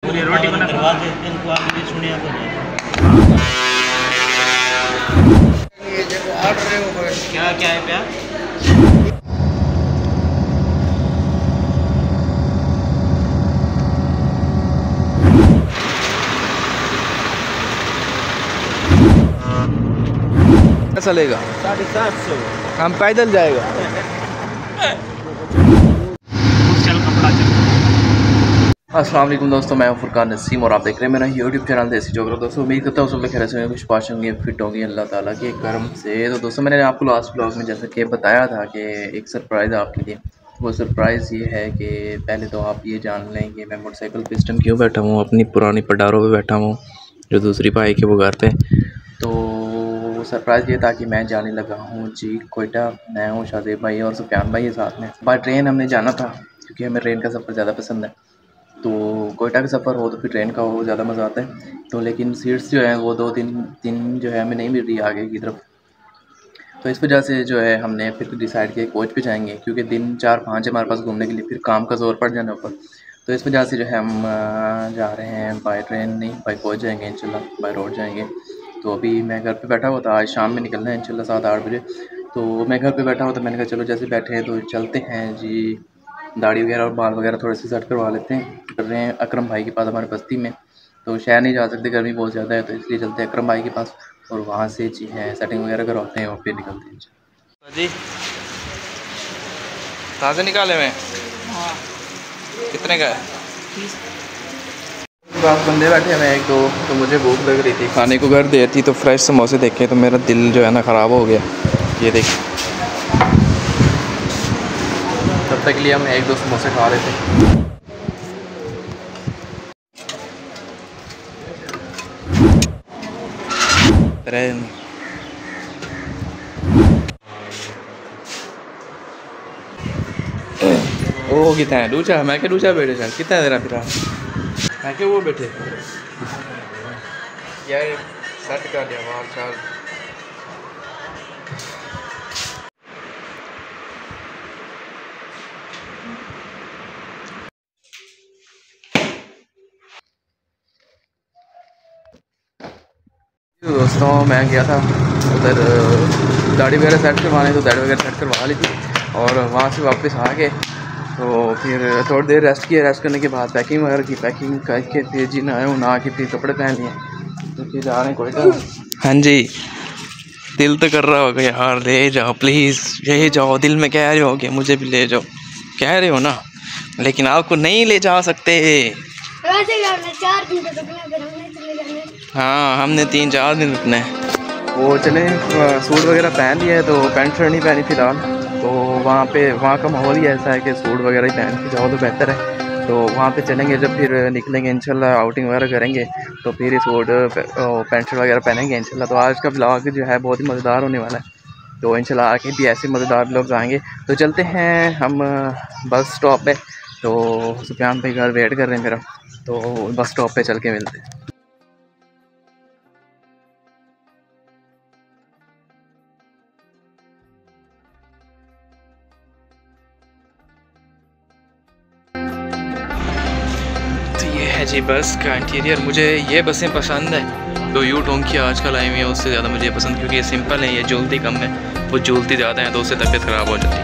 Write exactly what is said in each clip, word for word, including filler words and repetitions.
पूरी रोटी बना करवा देते हैं इनको, आप सुनिया तो ये देखो ऑर्डर है वो क्या क्या है प्यार। चलेगा साढ़े सात सौ हम पैदल जाएगा। अस्सलाम वालेकुम दोस्तों, मैं हूं फुरकान नसीम और आप देख रहे हैं मेरा यूट्यूब चैनल देसी जोगर। दोस्तों उम्मीद करता हूँ सब लोग खैर से कुछ पाश होंगे, फिट होंगे अल्लाह ताला के करम से। तो दोस्तों मैंने आपको लास्ट ब्लॉग में जैसे कि बताया था कि एक सरप्राइज़ आपके लिए। वो सरप्राइज़ ये है कि पहले तो आप ये जान लें कि मैं मोटरसाइकिल पे इस टाइम क्यों बैठा हूँ, अपनी पुरानी पडारों पर बैठा हूँ जो दूसरी भाई के वो घर पे। तो सरप्राइज़ ये था कि मैं जाने लगा हूँ जी कोयटा। मैं हूँ शाहजेब भाई और सुफियान भाई के साथ में। बाय ट्रेन हमने जाना था क्योंकि हमें ट्रेन का सफ़र ज़्यादा पसंद है। तो कोयटा का सफ़र हो तो फिर ट्रेन का हो ज़्यादा मज़ा आता है। तो लेकिन सीट्स जो हैं वो दो तीन तीन जो है हमें नहीं मिल रही आगे की तरफ। तो इस वजह से जो है हमने फिर डिसाइड किया कोच पे जाएंगे क्योंकि दिन चार पाँच है हमारे पास घूमने के लिए, फिर काम का जोर पड़ जाना ऊपर। तो इस वजह से जो है हम जा रहे हैं बाय ट्रेन नहीं बाय कोच जाएंगे इंशाल्लाह, बाय रोड जाएंगे। तो अभी मैं घर पे बैठा हुआ था, आज शाम में निकलना है इंशाल्लाह सात आठ बजे। तो मैं घर पे बैठा हुआ था, मैंने कहा चलो जैसे बैठे हैं तो चलते हैं जी, दाढ़ी वगैरह और बाल वगैरह थोड़े से सेट करवा लेते हैं। कर रहे हैं अकरम भाई के पास हमारे बस्ती में। तो शहर नहीं जा सकते, गर्मी बहुत ज़्यादा है, तो इसलिए चलते हैं अकरम भाई के पास और वहाँ से जी है सेटिंग वगैरह करवाते हैं और फिर निकलते हैं जी। कहाँ से निकाले मैं? हाँ कितने का है? बात बंदे बैठे हुए एक दो, तो मुझे भूख लग रही थी, खाने को घर देर थी, तो फ्रेश समोसे देखे तो मेरा दिल जो है ना ख़राब हो गया। ये देख, तब तक के लिए हम एक दो समोसे खा लेते हैं। ओ कितना है दूचा, मैं क्या दूचा बैठे सर कितना है तेरा फिर मैं क्या वो बैठे यार सेट कर दिया मार चाल। दोस्तों मैं गया था उधर दाढ़ी वगैरह सेट करवाने, तो दाढ़ी वगैरह सेट करवा ली थी और वहाँ से वापस आ गए। तो फिर थोड़ी देर रेस्ट किया, रेस्ट करने के बाद पैकिंग वगैरह की, पैकिंग करके फिर जी ना आए ना के फिर कपड़े पहन लिए, तो फिर जा रहे हैं कोयटा। हाँ जी, दिल तो कर रहा होगा यार ले जाओ प्लीज़, ले जाओ, दिल में कह रहे हो कि मुझे भी ले जाओ, कह रहे हो ना, लेकिन आपको नहीं ले जा सकते। चार दिन तो रुकना, फिर हमने चले जाने। हाँ हमने तीन चार दिन रुकना है। वो चले सूट वगैरह पहन लिया है, तो पैंट शर्ट नहीं पहनी फ़िलहाल। तो वहाँ पे वहाँ का माहौल ही ऐसा है कि सूट वगैरह ही पहन के जाओ तो बेहतर है। तो वहाँ पे चलेंगे, जब फिर निकलेंगे इंशाल्लाह आउटिंग वगैरह करेंगे तो फिर सूट पैंट शर्ट वगैरह पहनेंगे इंशाल्लाह। तो आज का व्लॉग जो है बहुत ही मज़ेदार होने वाला है। तो इंशाल्लाह आगे भी ऐसे मज़ेदार व्लॉग आएंगे। तो चलते हैं हम बस स्टॉप पे, तो सुफियान भाई घर वेट कर रहे हैं मेरा, तो बस स्टॉप पे चल के मिलते हैं। जी बस का इंटीरियर, मुझे ये बसें पसंद है जो यू टोंग की आजकल आई हुई है, उससे ज़्यादा मुझे पसंद, क्योंकि ये सिंपल है, ये झूलती कम है, वो झूलती ज़्यादा है तो उससे तबीयत ख़राब हो जाती है।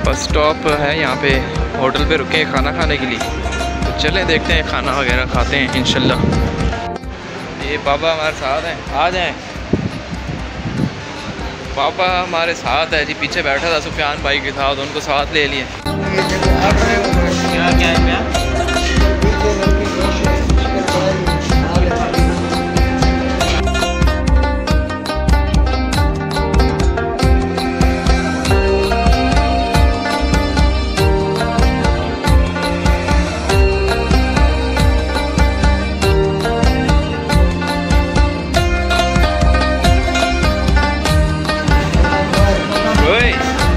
बस स्टॉप है, यहाँ पे होटल पे रुके हैं खाना खाने के लिए। तो चलें देखते हैं, खाना वगैरह खाते हैं इंशाल्लाह। ये पापा हमारे साथ हैं, आ जाएं। पापा हमारे साथ है जी, पीछे बैठा था सुफियान भाई के साथ, उनको साथ ले लिए। ये जगह ऑर्डर है वो बस क्या क्या है भैया? पीछे लड़की जोश है, चिकन कढ़ाई, दाल है। ओए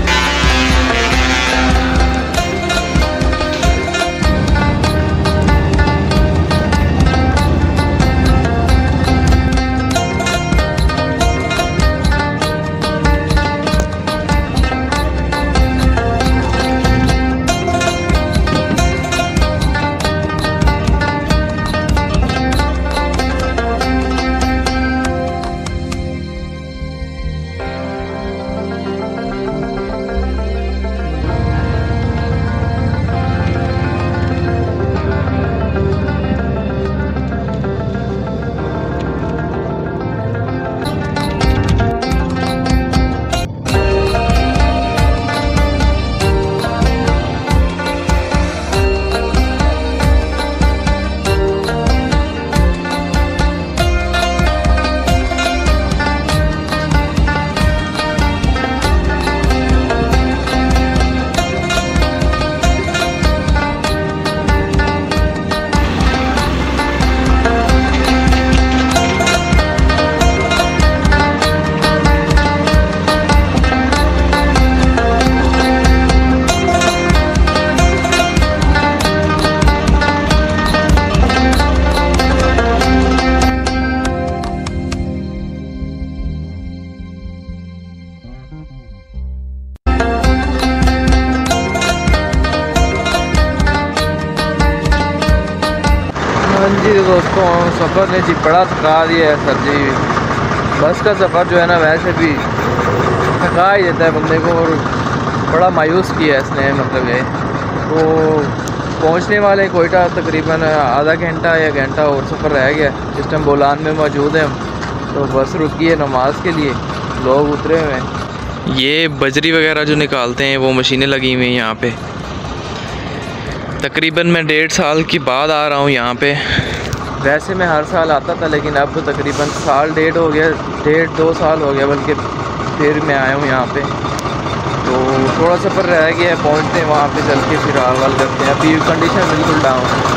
हाँ जी दोस्तों, सफ़र ने जी बड़ा थका दिया है सर जी। बस का सफ़र जो है ना वैसे भी थका ही देता है बंदे को, और बड़ा मायूस किया है इसने। मतलब ये तो पहुंचने वाले कोयटा तकरीबन आधा घंटा या घंटा और सफ़र रह गया। इस टाइम बोलान में मौजूद हैं हम, तो बस रुकी है नमाज के लिए, लोग उतरे हुए हैं। ये बजरी वगैरह जो निकालते हैं वो मशीनें लगी हुई हैं यहाँ पे। तकरीबन मैं डेढ़ साल के बाद आ रहा हूँ यहाँ पे। वैसे मैं हर साल आता था, लेकिन अब तो तकरीबन साल डेढ़ हो गया, डेढ़ दो साल हो गया बल्कि, फिर मैं आया हूँ यहाँ पे। तो थोड़ा सफ़र रह गया है, पहुँचते हैं वहाँ पे, चल के फिर हाल वाल करते हैं। अभी कंडीशन बिल्कुल डाउन है।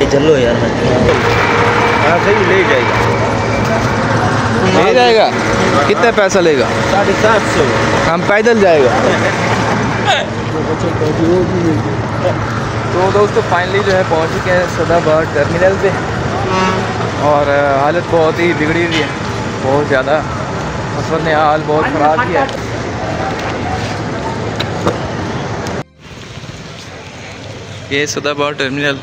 चलो यार हाँ सही ले जाएगा ले जाएगा। कितने पैसा लेगा? साढ़े सात सौ हम पैदल जाएगा। तो दोस्तों फाइनली जो है पहुंच चुके हैं सदाबहार टर्मिनल पे और हालत बहुत ही बिगड़ी हुई है, बहुत ज़्यादा। सफर ने हाल बहुत ख़राब किया है। ये सदाबहार टर्मिनल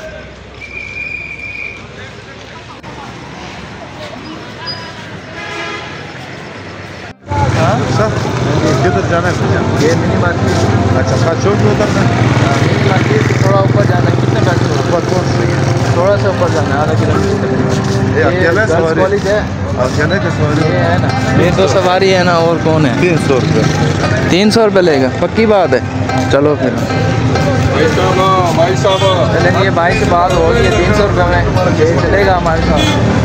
किधर जाना है? ये मिनी मार्केट। अच्छा का चौक में उतरना है। मिनी मार्केट से थोड़ा ऊपर जाना है। कितने पैसे? ऊपर कौन सी है? थोड़ा सा ऊपर जाना है, आधा किलोमीटर। ये अकेला सवारी? कॉलेज है, अकेले का सवारी ये है ना, ये तो सवारी है ना, और कौन है? तीन सौ रुपये। तीन सौ रुपये लेगा, पक्की बात है। चलो फिर भाई साहब चलेंगे, भाई से बात हो गई है, तीन सौ रुपये में ये चलेगा हमारे साथ।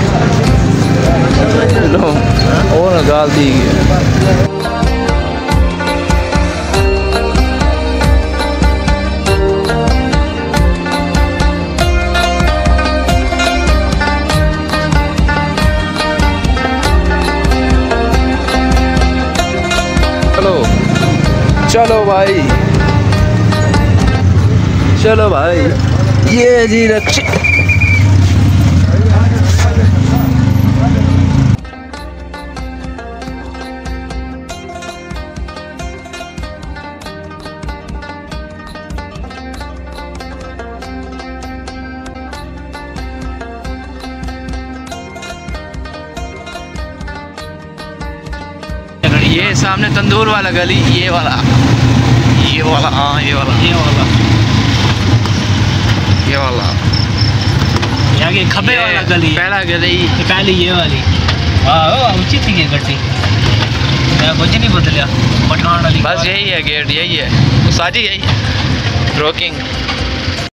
लो और गाल दी गई। चलो चलो भाई, चलो भाई, ये जी रक्षी। ये सामने तंदूर वाला गली, ये वाला, ये वाला, हाँ ये वाला, ये वाला ये वाला, आगे खब्बे वाला गली है। पहला गली, पहली ये वाली। हाँ उचित थी ये गड्डी, मैं कुछ नहीं बदलिया। पठान वाली बस यही है गेट, यही है साजी, यही है। रॉकिंग